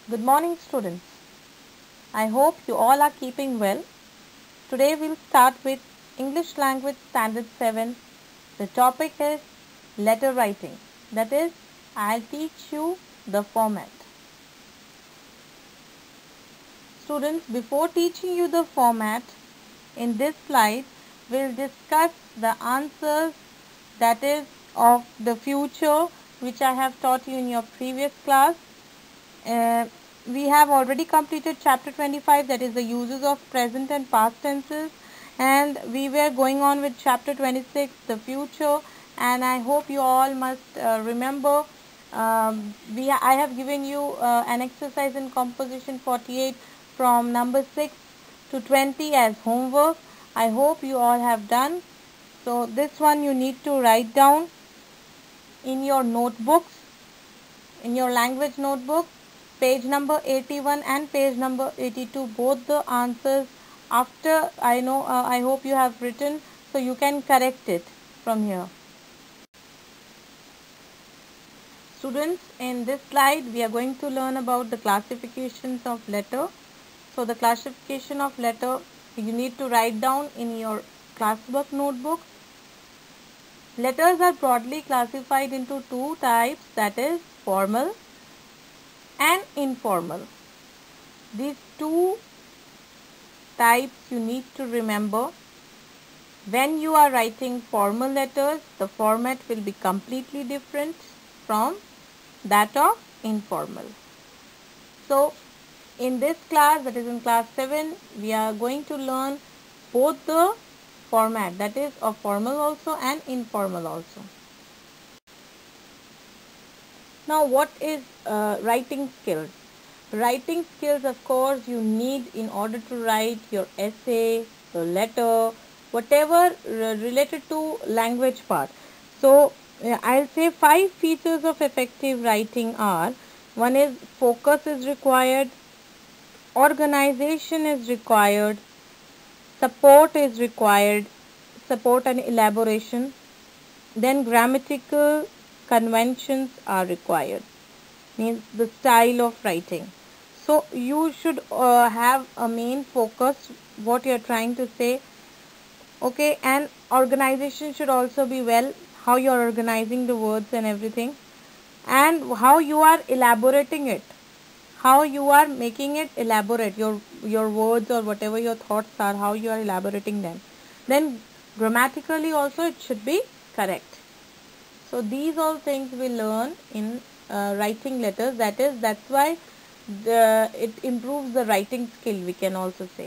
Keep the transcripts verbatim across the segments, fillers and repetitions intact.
Good morning, students. I hope you all are keeping well. Today we'll start with English Language Standard seven. The topic is letter writing. That is, I'll teach you the format. Students, before teaching you the format, in this slide, we'll discuss the answers that is of the future which I have taught you in your previous class. Uh, we have already completed chapter twenty-five, that is the uses of present and past tenses, and we were going on with chapter twenty-six, the future, and I hope you all must uh, remember. Um, we I have given you uh, an exercise in composition forty-eight from number six to twenty as homework. I hope you all have done. So this one you need to write down in your notebooks, in your language notebook, page number eighty-one and page number eighty-two, both the answers. After I know, uh, I hope you have written, so you can correct it from here. Students, in this slide we are going to learn about the classifications of letter. So the classification of letter you need to write down in your classwork notebook. Letters are broadly classified into two types, that is formal and informal. These two types you need to remember. When you are writing formal letters, the format will be completely different from that of informal. So in this class, that is in class seven, we are going to learn both the format, that is of formal also and informal also. Now what is uh, writing skills? Writing skills, of course, you need in order to write your essay, your letter, whatever related to language part. So uh, I'll say five features of effective writing are: one is focus is required, organization is required, support is required, support and elaboration, then grammatical conventions are required, means the style of writing. So you should uh, have a main focus what you are trying to say, okay, and organization should also be well, how you are organizing the words and everything, and how you are elaborating it, how you are making it elaborate, your your words or whatever your thoughts are, how you are elaborating them. Then grammatically also it should be correct. So these all things we learn in uh, writing letters. That is, that's why the it improves the writing skill, we can also say.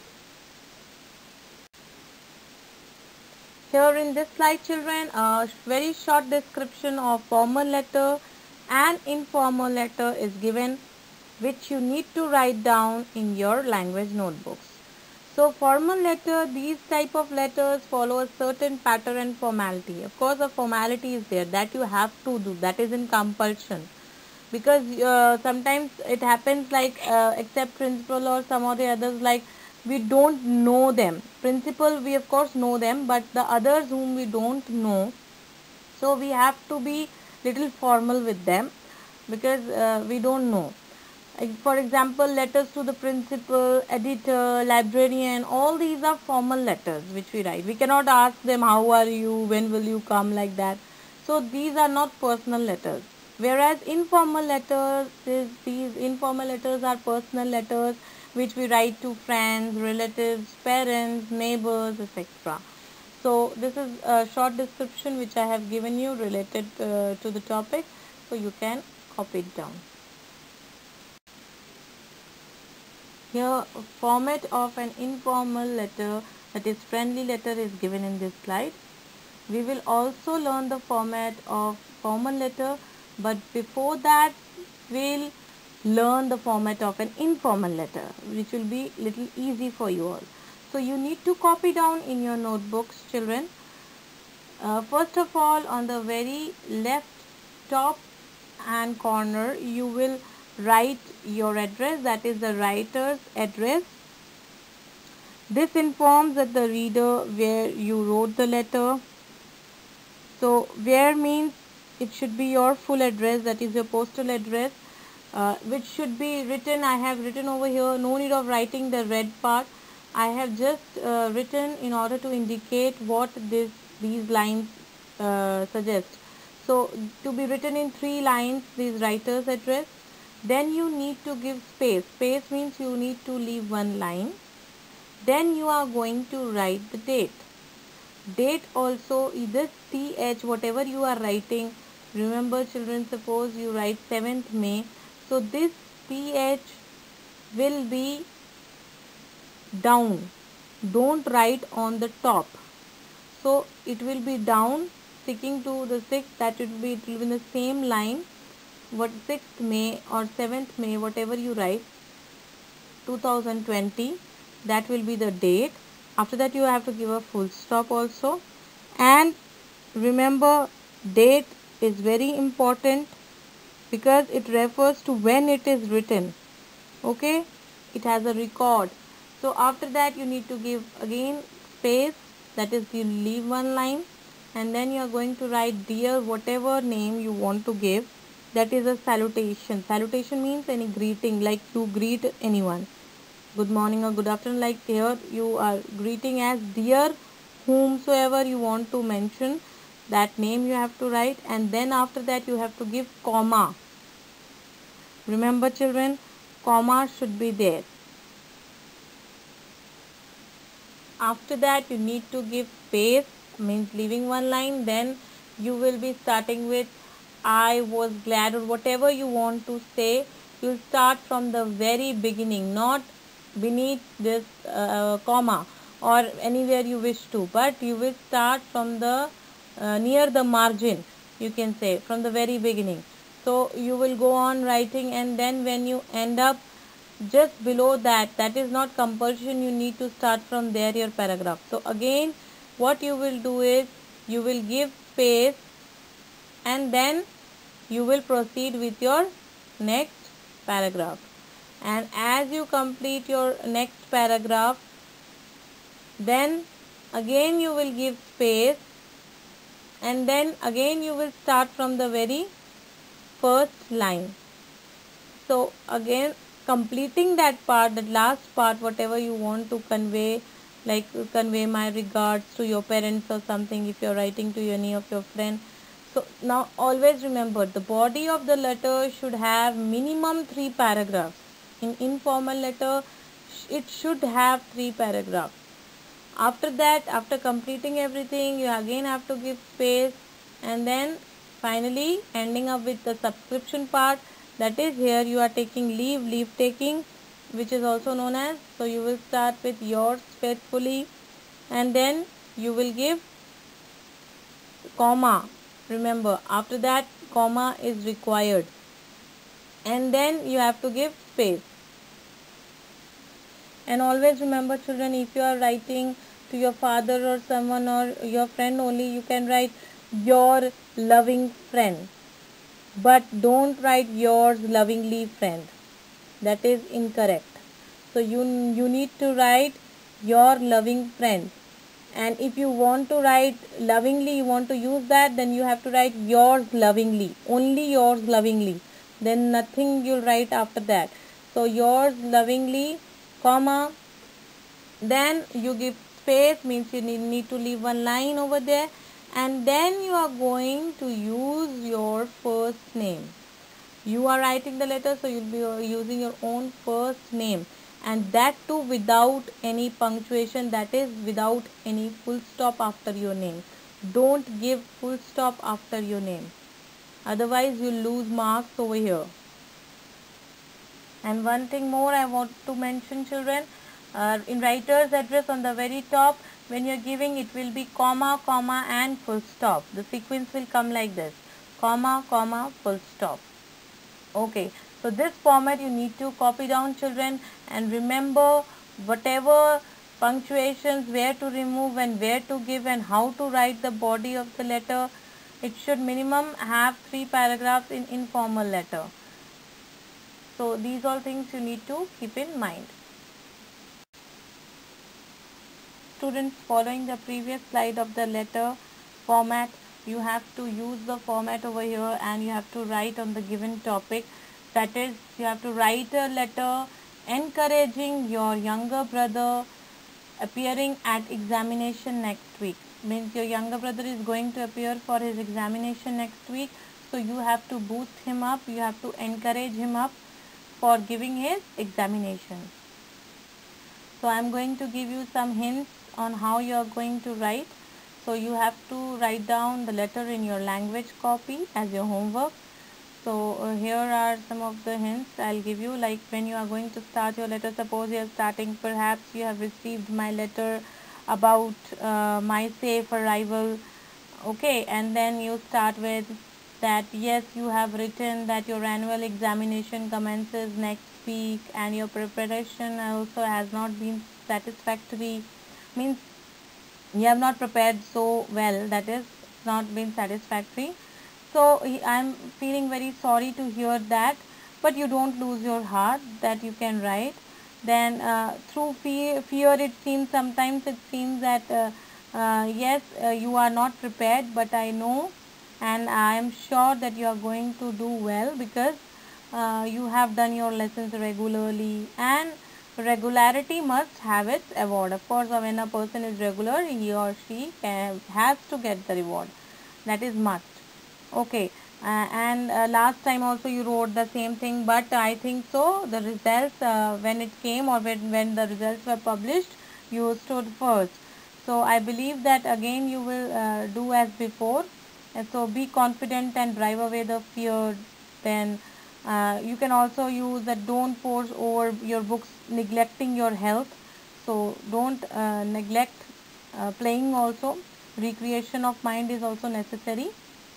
Here in this slide, children, a very short description of formal letter and informal letter is given, which you need to write down in your language notebooks. So formal letter, these type of letters follow a certain pattern and formality. Of course, a formality is there that you have to do, that is in compulsion. Because uh, sometimes it happens like uh, except principal or some of the others, like we don't know them. Principal, we of course know them, but the others whom we don't know, so we have to be little formal with them because uh, we don't know. For example, letters to the principal, editor, librarian, all these are formal letters which we write. We cannot ask them how are you, when will you come, like that. So these are not personal letters. Whereas informal letters, is, these informal letters are personal letters which we write to friends, relatives, parents, neighbors, et cetera. So this is a short description which I have given you related uh, to the topic, so you can copy it down. Here, format of an informal letter, that is friendly letter, is given in this slide. We will also learn the format of formal letter, but before that we'll learn the format of an informal letter, which will be little easy for you all. So you need to copy down in your notebooks, children. Uh, first of all, on the very left top hand corner, you will write your address, that is the writer's address. This informs that the reader where you wrote the letter. So where means it should be your full address, that is your postal address. uh, which should be written. I have written over here, no need of writing the red part. I have just uh, written in order to indicate what this these lines uh, suggest. So to be written in three lines, these writer's address. Then you need to give space. Space means you need to leave one line. Then you are going to write the date. Date also, this T H, whatever you are writing, remember children, suppose you write seventh May, so this T H will be down, don't write on the top, so it will be down, sticking to the sixth, that will be, it will be in the same line, what sixth May or seventh May, whatever you write, two thousand twenty, that will be the date. After that you have to give a full stop also, and remember date is very important because it refers to when it is written. Okay, it has a record. So after that you need to give again space, that is you leave one line, and then you are going to write dear whatever name you want to give. That is a salutation. Salutation means any greeting, like you greet anyone, good morning or good afternoon, like here you are greeting as dear whomsoever you want to mention, that name you have to write, and then after that you have to give comma. Remember children, comma should be there. After that you need to give space, means leaving one line. Then you will be starting with I was glad, or whatever you want to say. You start from the very beginning, not beneath this uh, comma or anywhere you wish to, but you will start from the uh, near the margin, you can say, from the very beginning. So you will go on writing, and then when you end up just below that, that is not compulsion, you need to start from there your paragraph. So again what you will do is you will give space, and then you will proceed with your next paragraph. And as you complete your next paragraph, then again you will give space, and then again you will start from the very first line. So again completing that part, that last part, whatever you want to convey, like convey my regards to your parents or something, if you are writing to any of your friend. So now always remember, the body of the letter should have minimum three paragraphs. In informal letter it should have three paragraphs. After that, after completing everything, you again have to give space, and then finally ending up with the subscription part. That is, here you are taking leave, leave taking, which is also known as. So you will start with yours faithfully, and then you will give comma. Remember, after that comma is required, and then you have to give space. And always remember children, if you are writing to your father or someone or your friend only, you can write your loving friend, but don't write yours lovingly friend. That is incorrect. So you you need to write your loving friend, and if you want to write lovingly, you want to use that, then you have to write yours lovingly, only yours lovingly, then nothing you'll write after that. So yours lovingly, comma, then you give space, means you need, need to leave one line over there, and then you are going to use your first name. You are writing the letter, so you'll be using your own first name, and that too without any punctuation, that is without any full stop after your name. Don't give full stop after your name, otherwise you lose marks over here. And one thing more I want to mention children, uh, in writer's address on the very top, when you are giving, it will be comma, comma and full stop. The sequence will come like this, comma, comma, full stop. Okay, so this format you need to copy down children, and remember whatever punctuations, where to remove and where to give, and how to write the body of the letter. It should minimum have three paragraphs in informal letter. So these all things you need to keep in mind. Students, following the previous slide of the letter format, you have to use the format over here, and you have to write on the given topic. that is, you have to write a letter encouraging your younger brother appearing at examination next week. Means your younger brother is going to appear for his examination next week, so you have to boost him up, you have to encourage him up for giving his examination. So I am going to give you some hints on how you are going to write. So you have to write down the letter in your language copy as your homework. So uh, here are some of the hints I'll give you. Like when you are going to start your letter, suppose you are starting, perhaps you have received my letter about uh, my safe arrival. Okay, and then you start with that yes, you have written that your annual examination commences next week and your preparation also has not been satisfactory. Means you have not prepared so well, that is not been satisfactory. So I am feeling very sorry to hear that, but you don't lose your heart, that you can write. Then uh, through fear, fear it seems, sometimes it seems that uh, uh, yes, uh, you are not prepared, but I know and I am sure that you are going to do well, because uh, you have done your lessons regularly, and regularity must have its award. Of course, when a person is regular, he or she can, has to get the reward. That is must. Okay, uh, and uh, last time also you wrote the same thing, but I think so the results uh, when it came, or when, when the results were published, you stood first. So I believe that again you will uh, do as before. And so be confident and drive away the fear. Then uh, you can also use that don't force over your books, neglecting your health. So don't uh, neglect uh, playing also. Recreation of mind is also necessary.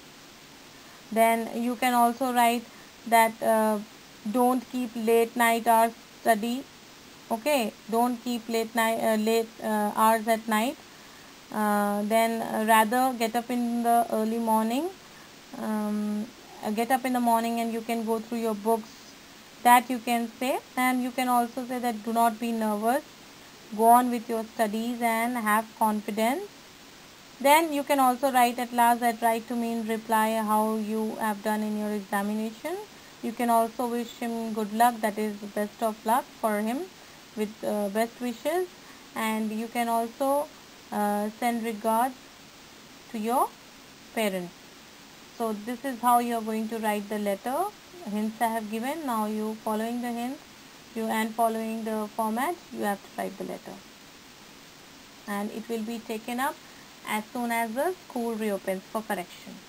Then you can also write that uh, don't keep late night hours study. Okay, don't keep late night uh, late uh, hours at night. Uh, then uh, rather get up in the early morning. Um, uh, get up in the morning and you can go through your books, that you can say. And you can also say that do not be nervous, go on with your studies and have confidence. Then you can also write at last that write to me in reply how you have done in your examination. You can also wish him good luck, that is best of luck for him, with uh, best wishes. And you can also uh, send regards to your parents. So this is how you are going to write the letter. Hints I have given. Now you following the hints, you and following the format, you have to write the letter, and it will be taken up as soon as the school reopens for correction.